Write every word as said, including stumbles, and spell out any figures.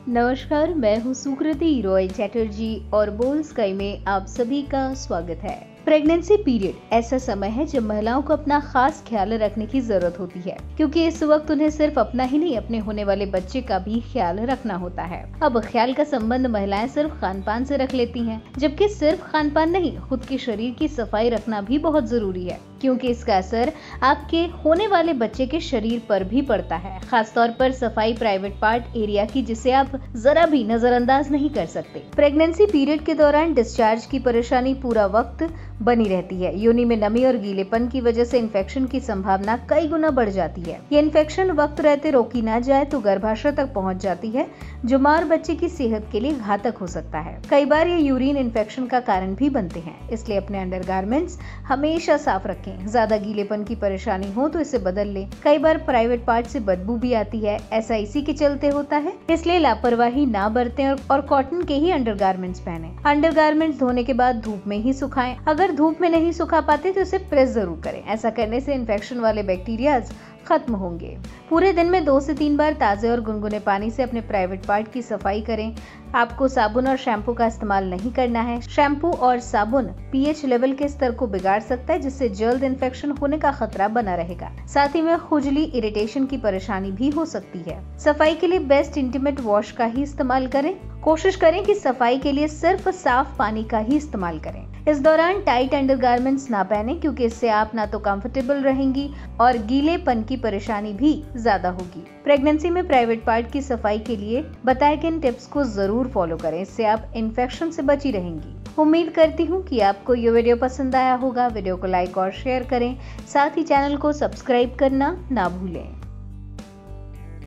नमस्कार, मैं हूँ सुकृति रॉय चैटर्जी और बोल स्काई में आप सभी का स्वागत है। प्रेगनेंसी पीरियड ऐसा समय है जब महिलाओं को अपना खास ख्याल रखने की जरूरत होती है, क्योंकि इस वक्त उन्हें सिर्फ अपना ही नहीं अपने होने वाले बच्चे का भी ख्याल रखना होता है। अब ख्याल का संबंध महिलाएं सिर्फ खान पान से रख लेती हैं, जबकि सिर्फ खान पान नहीं, खुद के शरीर की सफाई रखना भी बहुत जरूरी है, क्योंकि इसका असर आपके होने वाले बच्चे के शरीर पर भी पड़ता है। खासतौर पर सफाई प्राइवेट पार्ट एरिया की, जिसे आप जरा भी नजरअंदाज नहीं कर सकते। प्रेगनेंसी पीरियड के दौरान डिस्चार्ज की परेशानी पूरा वक्त बनी रहती है। योनि में नमी और गीलेपन की वजह से इन्फेक्शन की संभावना कई गुना बढ़ जाती है। ये इन्फेक्शन वक्त रहते रोकी ना जाए तो गर्भाशय तक पहुंच जाती है, जो मां और बच्चे की सेहत के लिए घातक हो सकता है। कई बार ये यूरिन इन्फेक्शन का कारण भी बनते हैं, इसलिए अपने अंडरगारमेंट्स हमेशा साफ रखें। ज्यादा गीलेपन की परेशानी हो तो इसे बदल लें। कई बार प्राइवेट पार्ट से बदबू भी आती है, ऐसा इसी के चलते होता है, इसलिए लापरवाही ना बरतें और, और कॉटन के ही अंडरगारमेंट्स पहने। अंडरगारमेंट्स धोने के बाद धूप में ही सुखाएं। अगर धूप में नहीं सुखा पाते तो इसे प्रेस जरूर करें। ऐसा करने से इन्फेक्शन वाले बैक्टीरियाज खत्म होंगे। पूरे दिन में दो से तीन बार ताजे और गुनगुने पानी से अपने प्राइवेट पार्ट की सफाई करें। आपको साबुन और शैम्पू का इस्तेमाल नहीं करना है। शैम्पू और साबुन पीएच लेवल के स्तर को बिगाड़ सकता है, जिससे जल्द इन्फेक्शन होने का खतरा बना रहेगा। साथ ही में खुजली, इरिटेशन की परेशानी भी हो सकती है। सफाई के लिए बेस्ट इंटीमेट वॉश का ही इस्तेमाल करें। कोशिश करें कि सफाई के लिए सिर्फ साफ पानी का ही इस्तेमाल करें। इस दौरान टाइट अंडरगारमेंट्स ना पहने, क्योंकि इससे आप ना तो कंफर्टेबल रहेंगी और गीलेपन की परेशानी भी ज्यादा होगी। प्रेगनेंसी में प्राइवेट पार्ट की सफाई के लिए बताए गए इन टिप्स को जरूर फॉलो करें, इससे आप इन्फेक्शन से बची रहेंगी। उम्मीद करती हूँ कि आपको ये वीडियो पसंद आया होगा। वीडियो को लाइक और शेयर करें, साथ ही चैनल को सब्सक्राइब करना ना भूलें।